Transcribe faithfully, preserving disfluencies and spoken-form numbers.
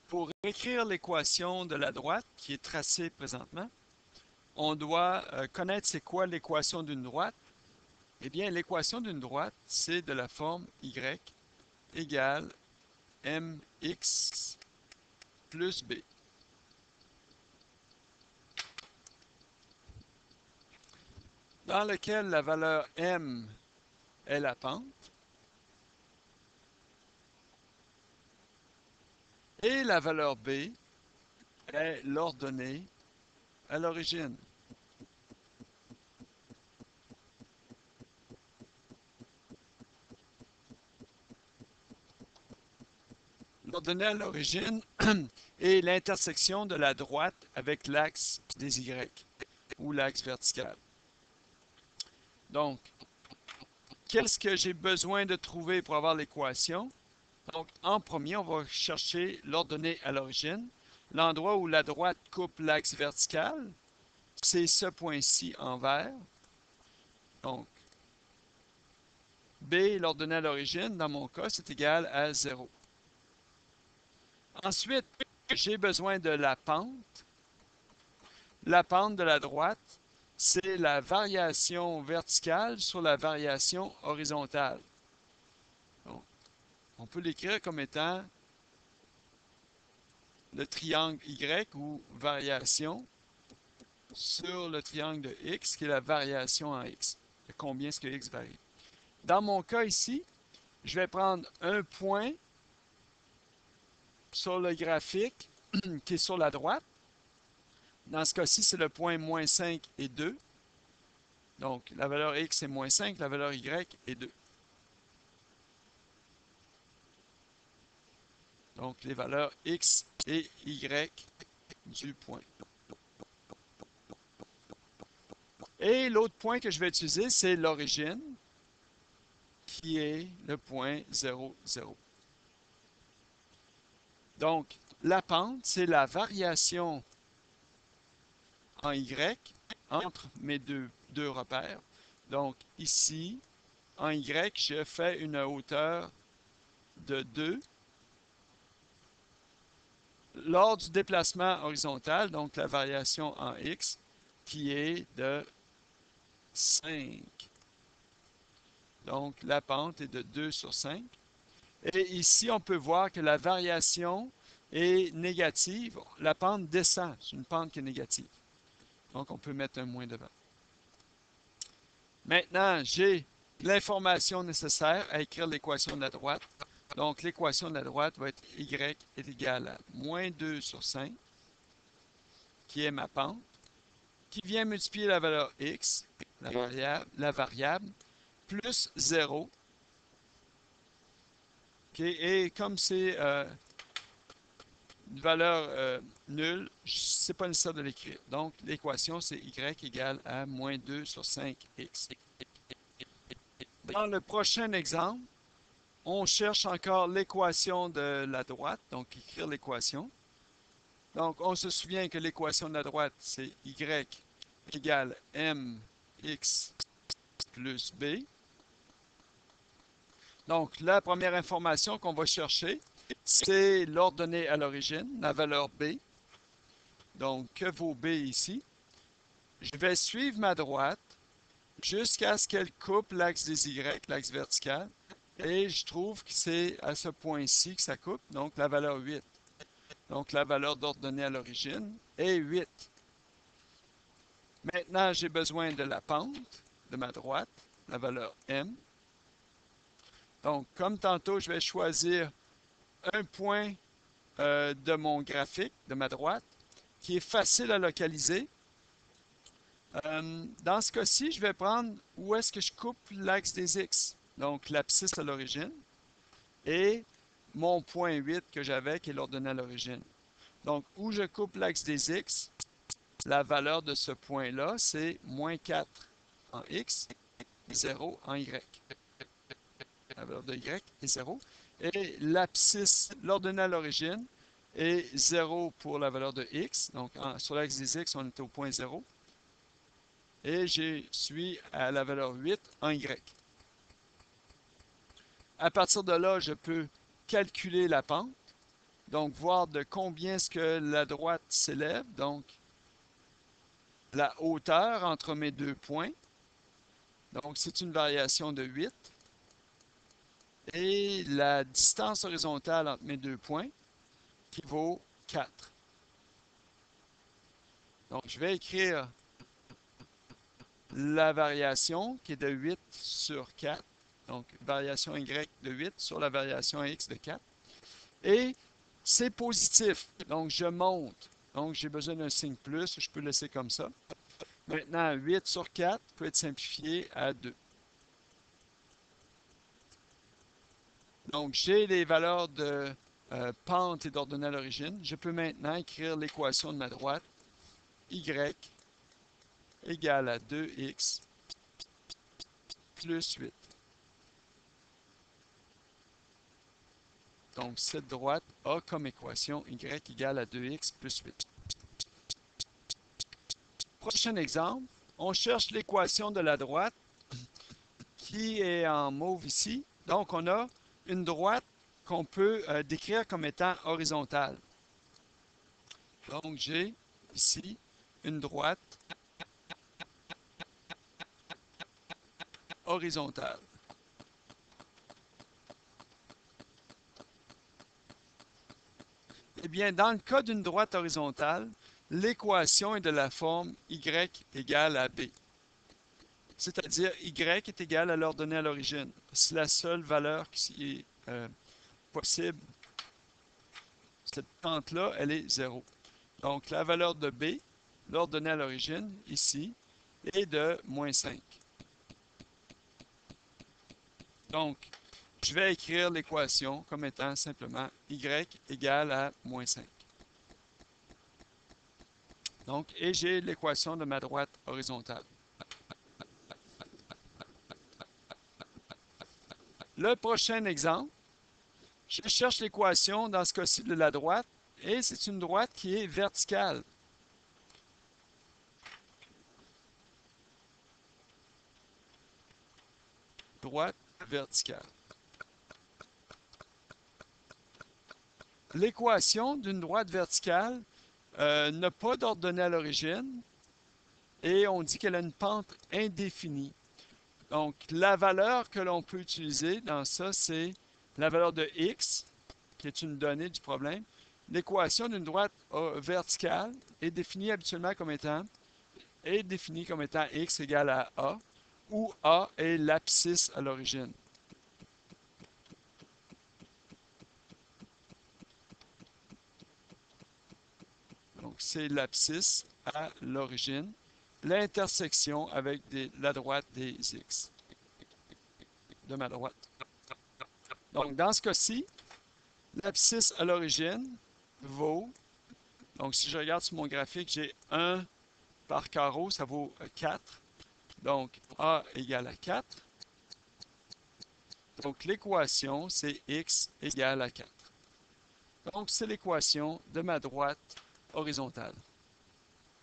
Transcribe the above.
Pour écrire l'équation de la droite qui est tracée présentement, on doit euh, connaître c'est quoi l'équation d'une droite. Eh bien, l'équation d'une droite, c'est de la forme y égale mx plus b. Dans lequel la valeur m est la pente et la valeur b est l'ordonnée à l'origine. L'ordonnée à l'origine est l'intersection de la droite avec l'axe des y ou l'axe vertical. Donc, qu'est-ce que j'ai besoin de trouver pour avoir l'équation? Donc, en premier, on va chercher l'ordonnée à l'origine. L'endroit où la droite coupe l'axe vertical, c'est ce point-ci en vert. Donc, B, l'ordonnée à l'origine, dans mon cas, c'est égal à zéro. Ensuite, j'ai besoin de la pente. La pente de la droite, c'est la variation verticale sur la variation horizontale. Donc, on peut l'écrire comme étant le triangle Y ou variation sur le triangle de X, qui est la variation en X, de combien est-ce que X varie. Dans mon cas ici, je vais prendre un point sur le graphique qui est sur la droite. Dans ce cas-ci, c'est le point moins cinq et deux. Donc, la valeur X est moins cinq, la valeur Y est deux. Donc, les valeurs X et Y du point. Et l'autre point que je vais utiliser, c'est l'origine, qui est le point zéro, zéro. Donc, la pente, c'est la variation en Y entre mes deux, deux repères. Donc, ici, en Y, je fais une hauteur de deux. Lors du déplacement horizontal, donc la variation en X, qui est de cinq. Donc, la pente est de deux sur cinq. Et ici, on peut voir que la variation est négative. La pente descend. C'est une pente qui est négative. Donc, on peut mettre un moins devant. Maintenant, j'ai l'information nécessaire à écrire l'équation de la droite. Donc, l'équation de la droite va être y est égal à moins deux sur cinq, qui est ma pente, qui vient multiplier la valeur x, la variable, la variable plus zéro. Okay, et comme c'est euh, une valeur euh, nulle, ce n'est pas nécessaire de l'écrire. Donc, l'équation, c'est y égale à moins deux sur cinq x. Dans le prochain exemple, on cherche encore l'équation de la droite, donc écrire l'équation. Donc, on se souvient que l'équation de la droite, c'est y égale mx plus b. Donc, la première information qu'on va chercher, c'est l'ordonnée à l'origine, la valeur b. Donc, que vaut b ici? Je vais suivre ma droite jusqu'à ce qu'elle coupe l'axe des y, l'axe vertical. Et je trouve que c'est à ce point-ci que ça coupe, donc la valeur huit. Donc, la valeur d'ordonnée à l'origine est huit. Maintenant, j'ai besoin de la pente de ma droite, la valeur m. Donc, comme tantôt, je vais choisir un point euh, de mon graphique, de ma droite, qui est facile à localiser. Euh, dans ce cas-ci, je vais prendre où est-ce que je coupe l'axe des X. Donc, l'abscisse à l'origine. Et mon point huit que j'avais, qui est l'ordonnée à l'origine. Donc, où je coupe l'axe des X, la valeur de ce point-là, c'est moins quatre en X, zéro en Y. La valeur de Y est zéro. Et l'abscisse, l'ordonnée à l'origine, est zéro pour la valeur de X. Donc, en, sur l'axe des X, on est au point zéro. Et je suis à la valeur huit en Y. À partir de là, je peux calculer la pente. Donc, voir de combien est-ce que la droite s'élève. Donc, la hauteur entre mes deux points. Donc, c'est une variation de huit. Et la distance horizontale entre mes deux points qui vaut quatre. Donc, je vais écrire la variation qui est de huit sur quatre. Donc, variation Y de huit sur la variation X de quatre. Et c'est positif. Donc, je monte. Donc, j'ai besoin d'un signe plus. Je peux laisser comme ça. Maintenant, huit sur quatre peut être simplifié à deux. Donc, j'ai les valeurs de euh, pente et d'ordonnée à l'origine. Je peux maintenant écrire l'équation de ma droite. Y égale à deux x plus huit. Donc, cette droite a comme équation y égale à deux x plus huit. Prochain exemple, on cherche l'équation de la droite qui est en mauve ici. Donc, on a une droite qu'on peut euh, décrire comme étant horizontale. Donc, j'ai ici une droite horizontale. Eh bien, dans le cas d'une droite horizontale, l'équation est de la forme y égale à b. C'est-à-dire y est égal à l'ordonnée à l'origine. C'est la seule valeur qui est euh, possible. Cette pente-là, elle est zéro. Donc, la valeur de b, l'ordonnée à l'origine, ici, est de moins cinq. Donc, je vais écrire l'équation comme étant simplement y égale à moins cinq. Donc, et j'ai l'équation de ma droite horizontale. Le prochain exemple, je cherche l'équation dans ce cas-ci de la droite, et c'est une droite qui est verticale. Droite verticale. L'équation d'une droite verticale euh, n'a pas d'ordonnée à l'origine et on dit qu'elle a une pente indéfinie. Donc, la valeur que l'on peut utiliser dans ça, c'est la valeur de x, qui est une donnée du problème. L'équation d'une droite euh, verticale est définie habituellement comme étant, est définie comme étant x égale à a, où a est l'abscisse à l'origine. Donc, c'est l'abscisse à l'origine, l'intersection avec des, la droite des x de ma droite. Donc, dans ce cas-ci, l'abscisse à l'origine vaut, donc si je regarde sur mon graphique, j'ai un par carreau, ça vaut quatre. Donc, a égale à quatre. Donc, l'équation, c'est x égale à quatre. Donc, c'est l'équation de ma droite horizontale.